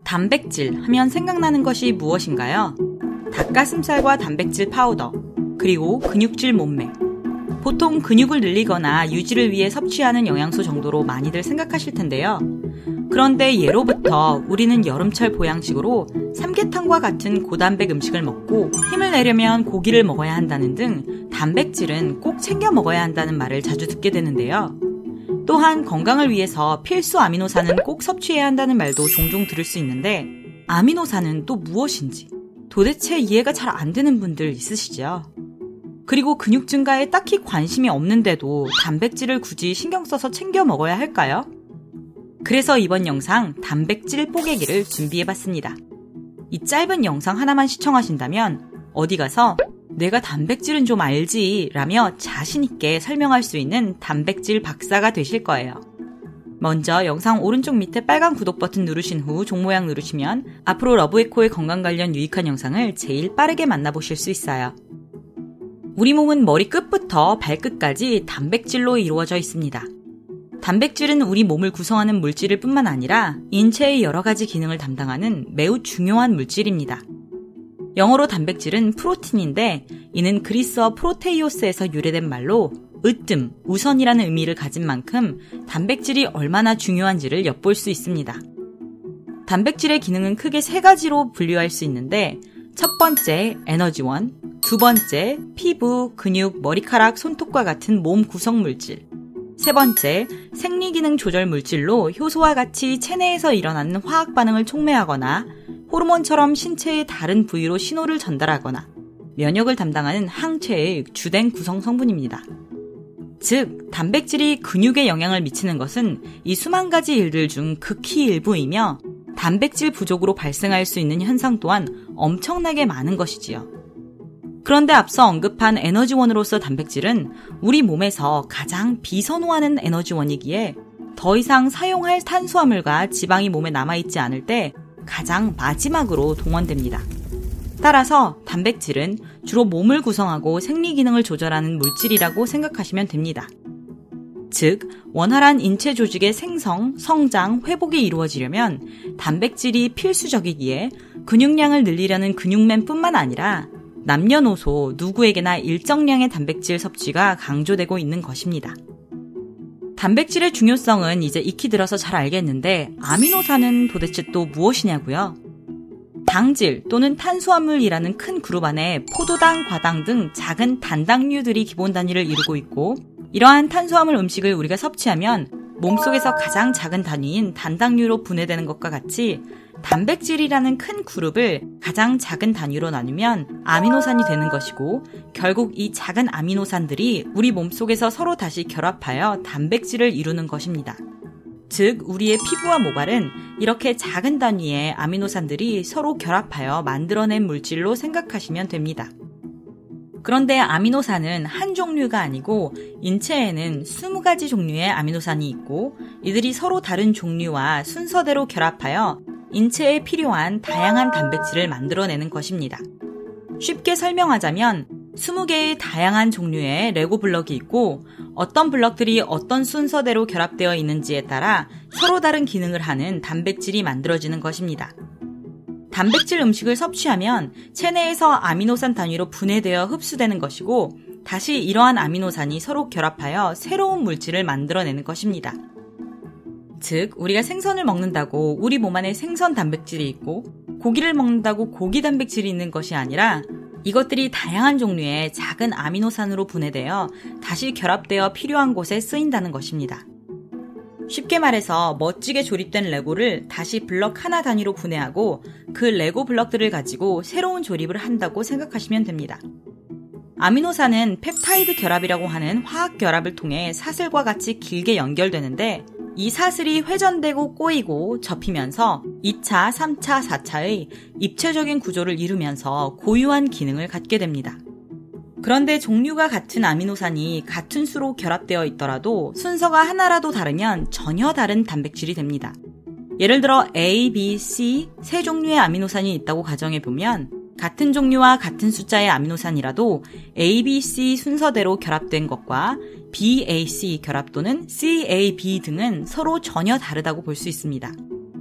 단백질 하면 생각나는 것이 무엇인가요? 닭가슴살과 단백질 파우더, 그리고 근육질 몸매. 보통 근육을 늘리거나 유지를 위해 섭취하는 영양소 정도로 많이들 생각하실 텐데요. 그런데 예로부터 우리는 여름철 보양식으로 삼계탕과 같은 고단백 음식을 먹고 힘을 내려면 고기를 먹어야 한다는 등 단백질은 꼭 챙겨 먹어야 한다는 말을 자주 듣게 되는데요. 또한 건강을 위해서 필수 아미노산은 꼭 섭취해야 한다는 말도 종종 들을 수 있는데 아미노산은 또 무엇인지 도대체 이해가 잘 안 되는 분들 있으시죠? 그리고 근육 증가에 딱히 관심이 없는데도 단백질을 굳이 신경 써서 챙겨 먹어야 할까요? 그래서 이번 영상 단백질 뽀개기를 준비해봤습니다. 이 짧은 영상 하나만 시청하신다면 어디 가서 내가 단백질은 좀 알지 라며 자신있게 설명할 수 있는 단백질 박사가 되실 거예요. 먼저 영상 오른쪽 밑에 빨간 구독 버튼 누르신 후 종 모양 누르시면 앞으로 러브에코의 건강 관련 유익한 영상을 제일 빠르게 만나보실 수 있어요. 우리 몸은 머리 끝부터 발끝까지 단백질로 이루어져 있습니다. 단백질은 우리 몸을 구성하는 물질일 뿐만 아니라 인체의 여러 가지 기능을 담당하는 매우 중요한 물질입니다. 영어로 단백질은 프로틴인데 이는 그리스어 프로테이오스에서 유래된 말로 으뜸, 우선이라는 의미를 가진 만큼 단백질이 얼마나 중요한지를 엿볼 수 있습니다. 단백질의 기능은 크게 세 가지로 분류할 수 있는데 첫 번째, 에너지원, 두 번째, 피부, 근육, 머리카락, 손톱과 같은 몸 구성 물질, 세 번째, 생리기능 조절 물질로 효소와 같이 체내에서 일어나는 화학 반응을 촉매하거나 호르몬처럼 신체의 다른 부위로 신호를 전달하거나 면역을 담당하는 항체의 주된 구성 성분입니다. 즉, 단백질이 근육에 영향을 미치는 것은 이 수만 가지 일들 중 극히 일부이며 단백질 부족으로 발생할 수 있는 현상 또한 엄청나게 많은 것이지요. 그런데 앞서 언급한 에너지원으로서 단백질은 우리 몸에서 가장 비선호하는 에너지원이기에 더 이상 사용할 탄수화물과 지방이 몸에 남아있지 않을 때 가장 마지막으로 동원됩니다. 따라서 단백질은 주로 몸을 구성하고 생리기능을 조절하는 물질이라고 생각하시면 됩니다. 즉, 원활한 인체 조직의 생성, 성장, 회복이 이루어지려면 단백질이 필수적이기에 근육량을 늘리려는 근육맨뿐만 아니라 남녀노소 누구에게나 일정량의 단백질 섭취가 강조되고 있는 것입니다. 단백질의 중요성은 이제 익히 들어서 잘 알겠는데 아미노산은 도대체 또 무엇이냐고요? 당질 또는 탄수화물이라는 큰 그룹 안에 포도당, 과당 등 작은 단당류들이 기본 단위를 이루고 있고 이러한 탄수화물 음식을 우리가 섭취하면 몸속에서 가장 작은 단위인 단당류로 분해되는 것과 같이 단백질이라는 큰 그룹을 가장 작은 단위로 나누면 아미노산이 되는 것이고 결국 이 작은 아미노산들이 우리 몸속에서 서로 다시 결합하여 단백질을 이루는 것입니다. 즉, 우리의 피부와 모발은 이렇게 작은 단위의 아미노산들이 서로 결합하여 만들어낸 물질로 생각하시면 됩니다. 그런데 아미노산은 한 종류가 아니고 인체에는 20가지 종류의 아미노산이 있고 이들이 서로 다른 종류와 순서대로 결합하여 인체에 필요한 다양한 단백질을 만들어내는 것입니다. 쉽게 설명하자면 20개의 다양한 종류의 레고 블럭이 있고 어떤 블럭들이 어떤 순서대로 결합되어 있는지에 따라 서로 다른 기능을 하는 단백질이 만들어지는 것입니다. 단백질 음식을 섭취하면 체내에서 아미노산 단위로 분해되어 흡수되는 것이고 다시 이러한 아미노산이 서로 결합하여 새로운 물질을 만들어내는 것입니다. 즉, 우리가 생선을 먹는다고 우리 몸 안에 생선 단백질이 있고 고기를 먹는다고 고기 단백질이 있는 것이 아니라 이것들이 다양한 종류의 작은 아미노산으로 분해되어 다시 결합되어 필요한 곳에 쓰인다는 것입니다. 쉽게 말해서 멋지게 조립된 레고를 다시 블럭 하나 단위로 분해하고 그 레고 블럭들을 가지고 새로운 조립을 한다고 생각하시면 됩니다. 아미노산은 펩타이드 결합이라고 하는 화학 결합을 통해 사슬과 같이 길게 연결되는데 이 사슬이 회전되고 꼬이고 접히면서 2차, 3차, 4차의 입체적인 구조를 이루면서 고유한 기능을 갖게 됩니다. 그런데 종류가 같은 아미노산이 같은 수로 결합되어 있더라도 순서가 하나라도 다르면 전혀 다른 단백질이 됩니다. 예를 들어 A, B, C 세 종류의 아미노산이 있다고 가정해보면 같은 종류와 같은 숫자의 아미노산이라도 A, B, C 순서대로 결합된 것과 B, A, C 결합 또는 C, A, B 등은 서로 전혀 다르다고 볼 수 있습니다.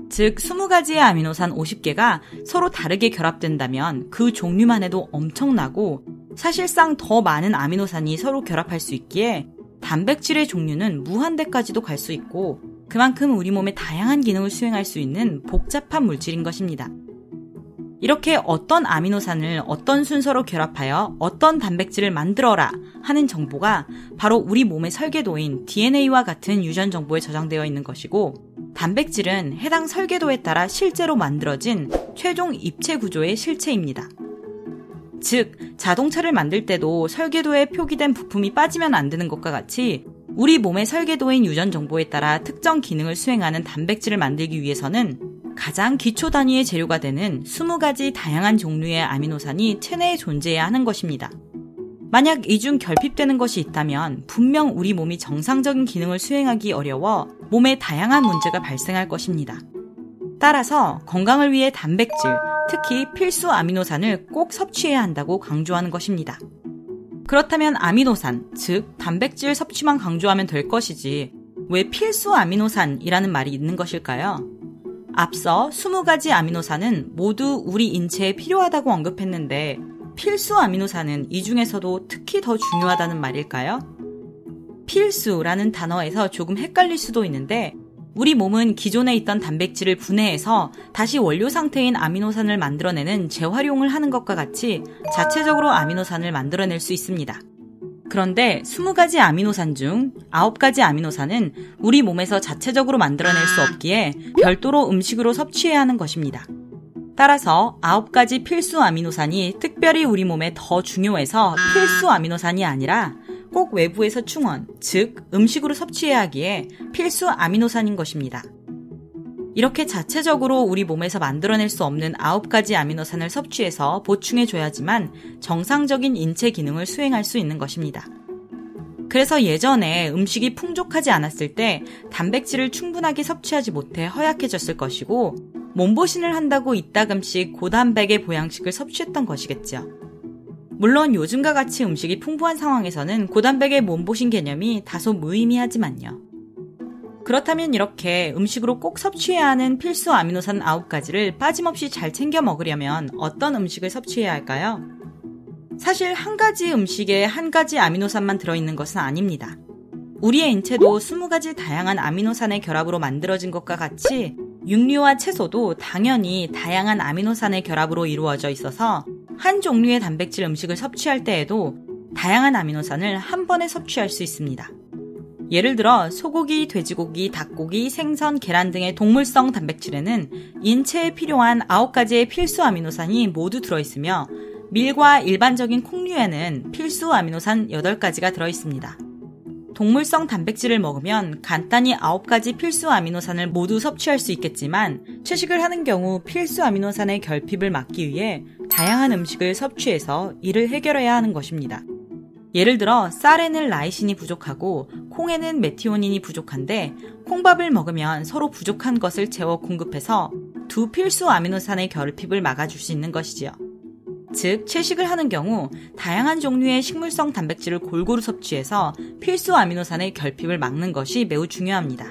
즉 20가지의 아미노산 50개가 서로 다르게 결합된다면 그 종류만 해도 엄청나고 사실상 더 많은 아미노산이 서로 결합할 수 있기에 단백질의 종류는 무한대까지도 갈 수 있고 그만큼 우리 몸에 다양한 기능을 수행할 수 있는 복잡한 물질인 것입니다. 이렇게 어떤 아미노산을 어떤 순서로 결합하여 어떤 단백질을 만들어라 하는 정보가 바로 우리 몸의 설계도인 DNA와 같은 유전 정보에 저장되어 있는 것이고 단백질은 해당 설계도에 따라 실제로 만들어진 최종 입체 구조의 실체입니다. 즉, 자동차를 만들 때도 설계도에 표기된 부품이 빠지면 안 되는 것과 같이 우리 몸의 설계도인 유전 정보에 따라 특정 기능을 수행하는 단백질을 만들기 위해서는 가장 기초 단위의 재료가 되는 20가지 다양한 종류의 아미노산이 체내에 존재해야 하는 것입니다. 만약 이 중 결핍되는 것이 있다면 분명 우리 몸이 정상적인 기능을 수행하기 어려워 몸에 다양한 문제가 발생할 것입니다. 따라서 건강을 위해 단백질, 특히 필수 아미노산을 꼭 섭취해야 한다고 강조하는 것입니다. 그렇다면 아미노산, 즉 단백질 섭취만 강조하면 될 것이지 왜 필수 아미노산이라는 말이 있는 것일까요? 앞서 20가지 아미노산은 모두 우리 인체에 필요하다고 언급했는데 필수 아미노산은 이 중에서도 특히 더 중요하다는 말일까요? 필수라는 단어에서 조금 헷갈릴 수도 있는데 우리 몸은 기존에 있던 단백질을 분해해서 다시 원료 상태인 아미노산을 만들어내는 재활용을 하는 것과 같이 자체적으로 아미노산을 만들어낼 수 있습니다. 그런데 20가지 아미노산 중 9가지 아미노산은 우리 몸에서 자체적으로 만들어낼 수 없기에 별도로 음식으로 섭취해야 하는 것입니다. 따라서 9가지 필수 아미노산이 특별히 우리 몸에 더 중요해서 필수 아미노산이 아니라 꼭 외부에서 충원, 즉 음식으로 섭취해야 하기에 필수 아미노산인 것입니다. 이렇게 자체적으로 우리 몸에서 만들어낼 수 없는 9가지 아미노산을 섭취해서 보충해줘야지만 정상적인 인체 기능을 수행할 수 있는 것입니다. 그래서 예전에 음식이 풍족하지 않았을 때 단백질을 충분하게 섭취하지 못해 허약해졌을 것이고 몸보신을 한다고 이따금씩 고단백의 보양식을 섭취했던 것이겠죠. 물론 요즘과 같이 음식이 풍부한 상황에서는 고단백의 몸보신 개념이 다소 무의미하지만요. 그렇다면 이렇게 음식으로 꼭 섭취해야 하는 필수 아미노산 9가지를 빠짐없이 잘 챙겨 먹으려면 어떤 음식을 섭취해야 할까요? 사실 한 가지 음식에 한 가지 아미노산만 들어있는 것은 아닙니다. 우리의 인체도 20가지 다양한 아미노산의 결합으로 만들어진 것과 같이 육류와 채소도 당연히 다양한 아미노산의 결합으로 이루어져 있어서 한 종류의 단백질 음식을 섭취할 때에도 다양한 아미노산을 한 번에 섭취할 수 있습니다. 예를 들어 소고기, 돼지고기, 닭고기, 생선, 계란 등의 동물성 단백질에는 인체에 필요한 9가지의 필수 아미노산이 모두 들어있으며 밀과 일반적인 콩류에는 필수 아미노산 8가지가 들어있습니다. 동물성 단백질을 먹으면 간단히 9가지 필수 아미노산을 모두 섭취할 수 있겠지만 채식을 하는 경우 필수 아미노산의 결핍을 막기 위해 다양한 음식을 섭취해서 이를 해결해야 하는 것입니다. 예를 들어 쌀에는 라이신이 부족하고 콩에는 메티오닌이 부족한데 콩밥을 먹으면 서로 부족한 것을 채워 공급해서 두 필수 아미노산의 결핍을 막아줄 수 있는 것이지요. 즉 채식을 하는 경우 다양한 종류의 식물성 단백질을 골고루 섭취해서 필수 아미노산의 결핍을 막는 것이 매우 중요합니다.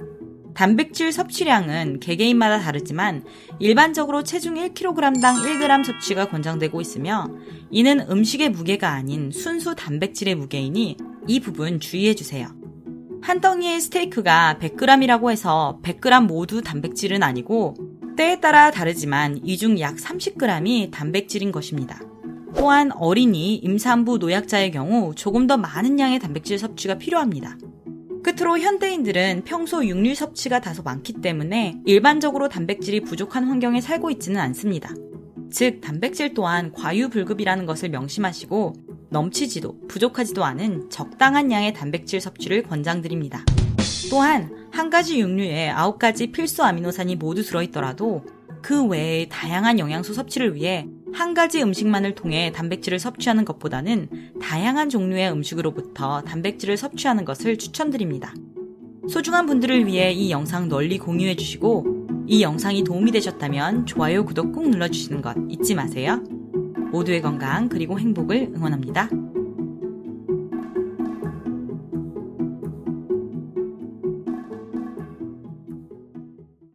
단백질 섭취량은 개개인마다 다르지만 일반적으로 체중 1kg당 1g 섭취가 권장되고 있으며 이는 음식의 무게가 아닌 순수 단백질의 무게이니 이 부분 주의해주세요. 한 덩이의 스테이크가 100g이라고 해서 100g 모두 단백질은 아니고 때에 따라 다르지만 이 중 약 30g이 단백질인 것입니다. 또한 어린이, 임산부, 노약자의 경우 조금 더 많은 양의 단백질 섭취가 필요합니다. 끝으로 현대인들은 평소 육류 섭취가 다소 많기 때문에 일반적으로 단백질이 부족한 환경에 살고 있지는 않습니다. 즉 단백질 또한 과유불급이라는 것을 명심하시고 넘치지도 부족하지도 않은 적당한 양의 단백질 섭취를 권장드립니다. 또한 한 가지 육류에 9가지 필수 아미노산이 모두 들어있더라도 그 외의 다양한 영양소 섭취를 위해 한 가지 음식만을 통해 단백질을 섭취하는 것보다는 다양한 종류의 음식으로부터 단백질을 섭취하는 것을 추천드립니다. 소중한 분들을 위해 이 영상 널리 공유해 주시고 이 영상이 도움이 되셨다면 좋아요, 구독 꾹 눌러주시는 것 잊지 마세요. 모두의 건강 그리고 행복을 응원합니다.